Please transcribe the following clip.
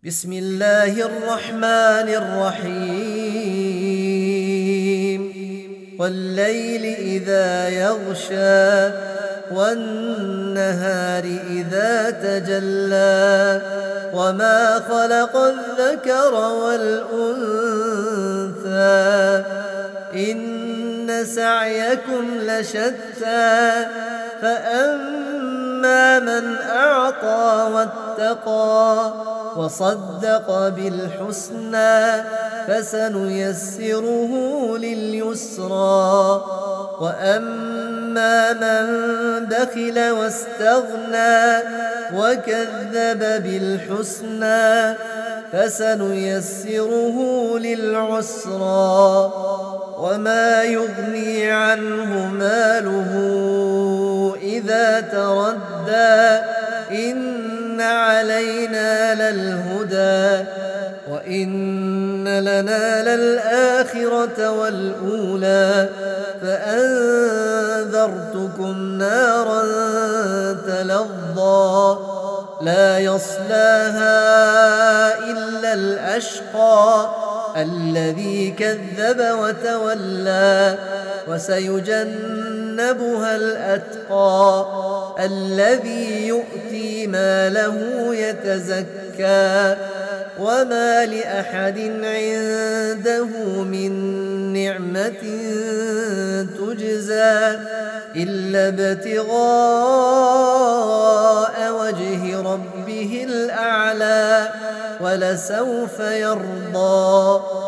بسم الله الرحمن الرحيم والليل إذا يغشى والنهار إذا تجلى وما خلق الذكر والأنثى إن سعيكم لشتى فأما من أعطى واتقى وصدق بالحسنى فسنيسره لليسرى وأما من بخل واستغنى وكذب بالحسنى فسنيسره للعسرى وما يغني عنه ماله إذا تردى إن علينا للهدى وإن لنا للآخرة والأولى فأنذرتكم نارا تلظى لا يصلاها إلا الأشقى الذي كذب وتولى وسيجنبها الأتقى الذي يؤتي ماله يتزكى وما لأحد عنده من نعمة تجزى إلا ابتغاء وجه ربه الأعلى ولسوف يرضى